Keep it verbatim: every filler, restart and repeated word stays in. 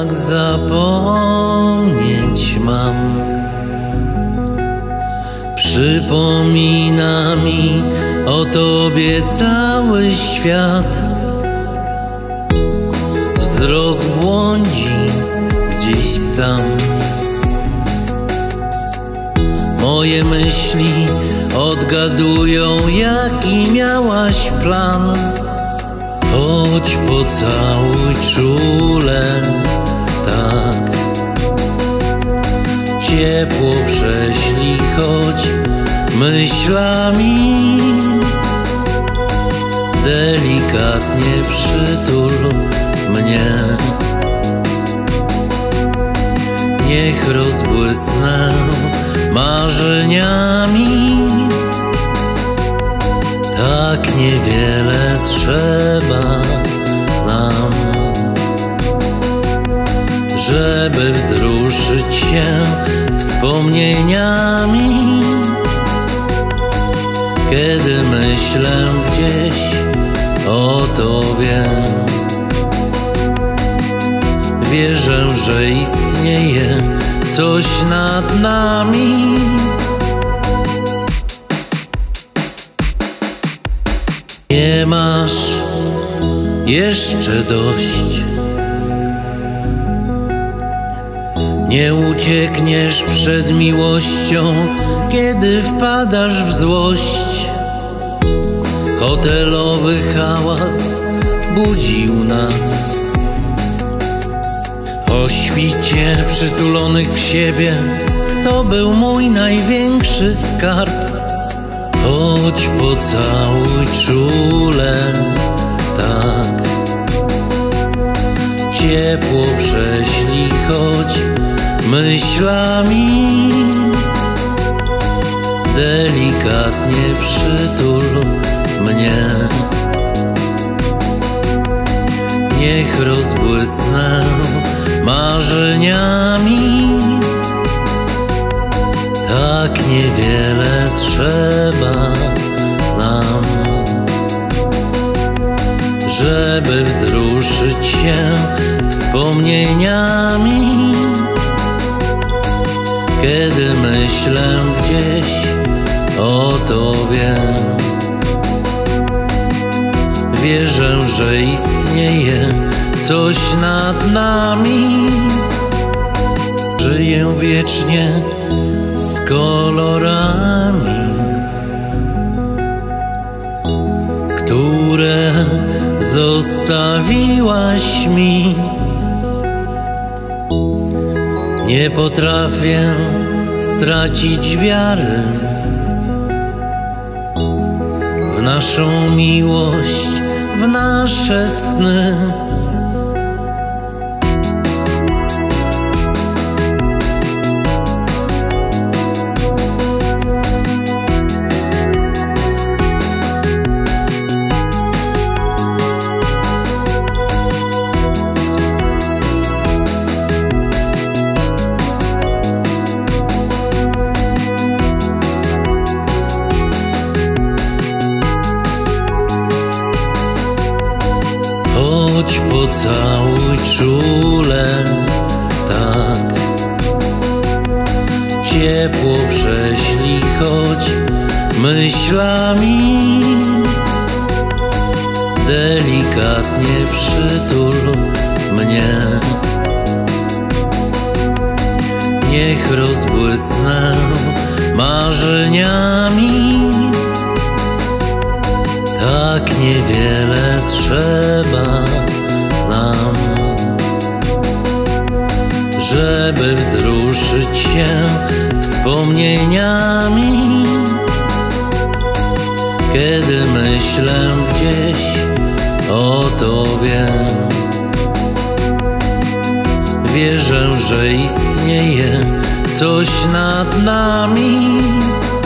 jak zapomnieć mam. Przypomina mi o Tobie cały świat. Wzrok błądzi gdzieś sam. Moje myśli odgadują, jaki miałaś plan. Chodź pocałuj czule, tak. Ciepło prześlij, choć myślami. Delikatnie przytul mnie. Niech rozbłysnę marzeniami. Tak niewiele trzeba nam, żeby wzruszyć się wspomnieniami. Kiedy myślę gdzieś o Tobie, wierzę, że istnieje coś nad nami. Nie masz jeszcze dość. Nie uciekniesz przed miłością, kiedy wpadasz w złość. Hotelowy hałas budził nas. O świcie przytulonych w siebie, to był mój największy skarb. Chodź pocałuj czule, tak. Ciepło prześlij, choć myślami. Delikatnie przytul mnie. Niech rozbłysnę marzeniami. Tak niewiele trzeba nam, żeby wzruszyć się wspomnieniami. Kiedy myślę gdzieś o Tobie, wierzę, że istnieje coś nad nami. Żyję wiecznie z kolorami, które zostawiłaś mi. Nie potrafię stracić wiary w naszą miłość, w nasze sny. Chodź pocałuj czule, tak. Ciepło prześlij, choć myślami. Delikatnie przytul mnie. Niech rozbłysnę marzeniami. Tak niewiele trzeba nam, żeby wzruszyć się wspomnieniami. Kiedy myślę gdzieś o Tobie, wierzę, że istnieje coś nad nami.